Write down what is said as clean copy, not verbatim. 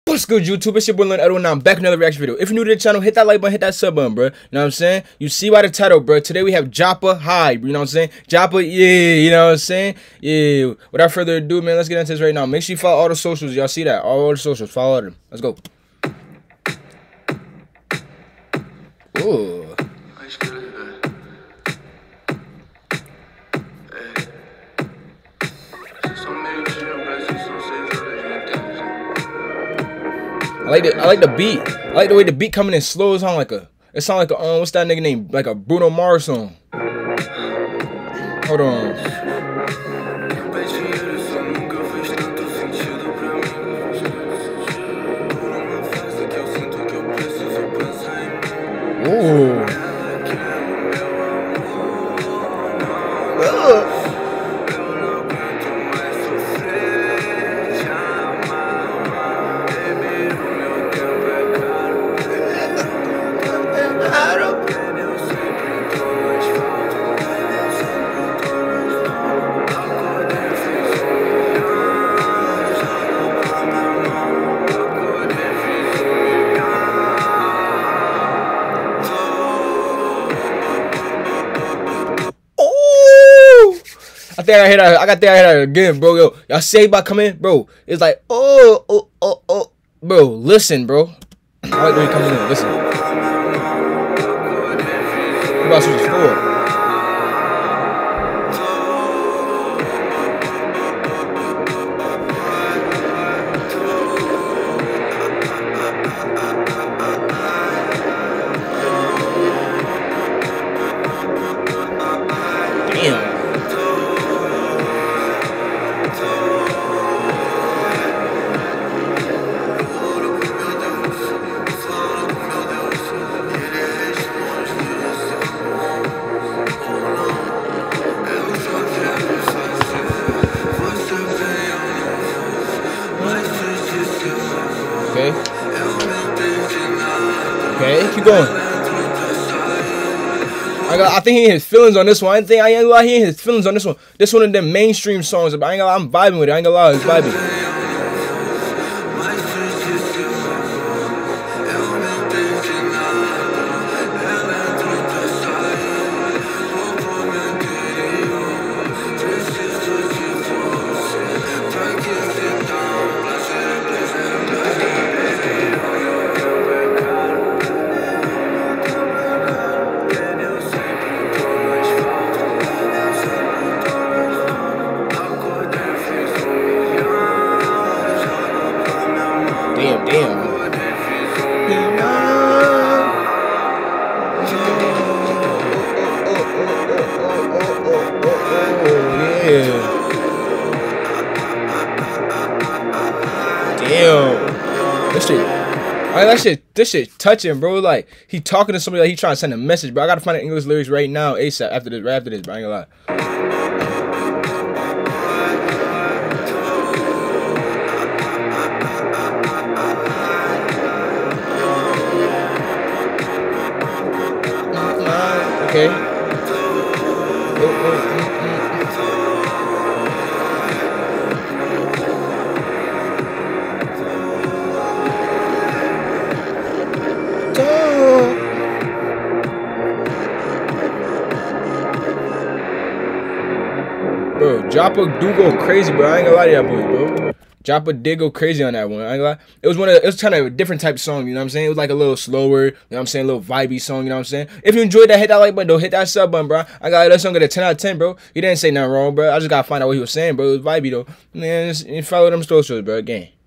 What's good, YouTube? It's your boy Edwin, and I'm back with another reaction video. If you're new to the channel, hit that like button, hit that sub button, bro. You know what I'm saying? You see by the title, bro. Today we have Japa High, you know what I'm saying? Japa, yeah, you know what I'm saying? Yeah. Without further ado, man, let's get into this right now. Make sure you follow all the socials. Y'all see that? All the socials. Follow them. Let's go. Ooh. I like the beat. I like the way the beat coming in slow. It sound like a what's that nigga name? Like a Bruno Mars song. Hold on. Ooh. I think I hear that. I got that again, bro. Yo, y'all say about coming, bro. It's like, oh, bro. Listen, bro. I like the way he comes in. Listen. What about switch forward? Damn. Okay, keep going. I think he ain't his feelings on this one. I ain't gonna lie, he ain't his feelings on this one. This one of them mainstream songs, but I ain't gonna lie, I'm vibing with it. I ain't gonna lie, it's vibing. Damn. Damn. This shit touching, bro. Like, he talking to somebody, like he trying to send a message, bro. I gotta find the English lyrics right now, ASAP, right after this, bro. I ain't gonna lie. Okay. Bro, Japa do go crazy, bro. I ain't gonna lie to y'all boys, bro. Japa did go crazy on that one. I ain't gonna lie. It was kind of a different type of song, you know what I'm saying? It was like a little slower, you know what I'm saying? A little vibey song, you know what I'm saying? If you enjoyed that, hit that like button, though. Hit that sub button, bro. I got that song at a 10 out of 10, bro. He didn't say nothing wrong, bro. I just gotta find out what he was saying, bro. It was vibey, though. Man, just follow them socials, bro. Again.